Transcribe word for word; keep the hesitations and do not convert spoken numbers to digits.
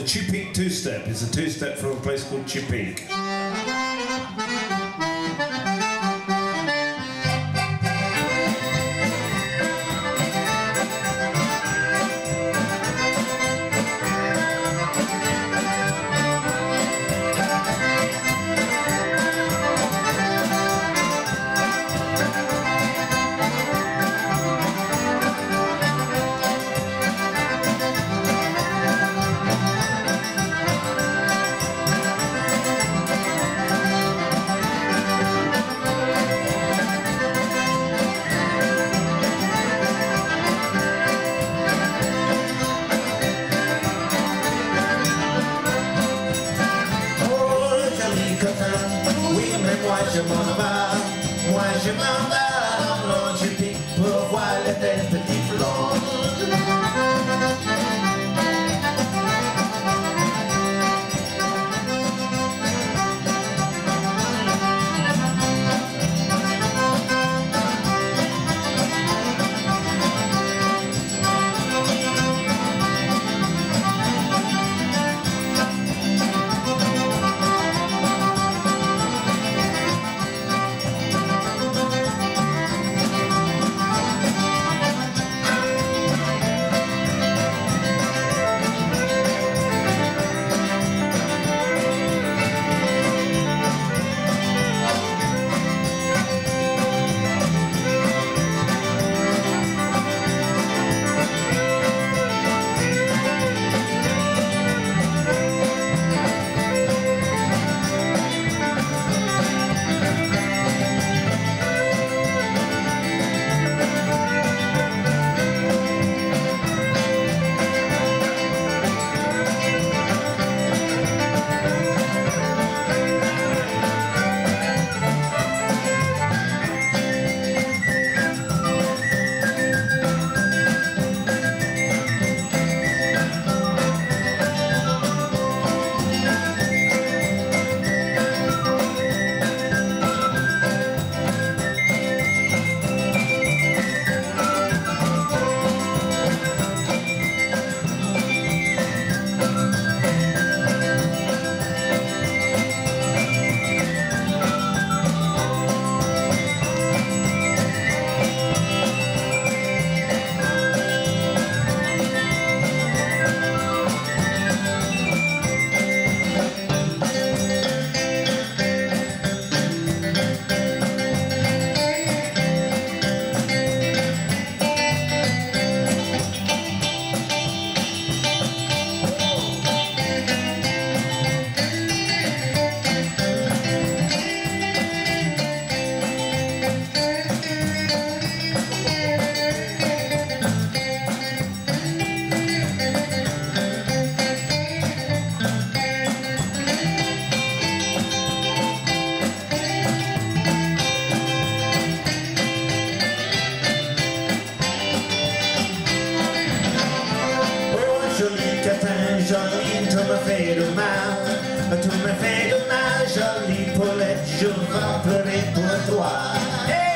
the Choupique two-step. It's a two-step from a place called Choupique. Oui, mais moi je m'en vais, moi je m'en vais en blonde Choupique pour voir les belles petites blondes. Joli catin, joli, tout me fait de mal, tout me fait de mal, jolie Paulette, je vais pleurer pour toi. Hey!